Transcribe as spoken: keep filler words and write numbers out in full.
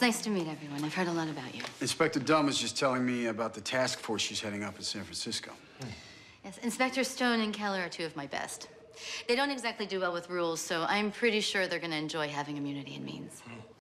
nice to meet everyone. I've heard a lot about you. Inspector Dunn was just telling me about the task force she's heading up in San Francisco. Hmm. Yes, Inspector Stone and Keller are two of my best. They don't exactly do well with rules, so I'm pretty sure they're going to enjoy having immunity and means. Hmm.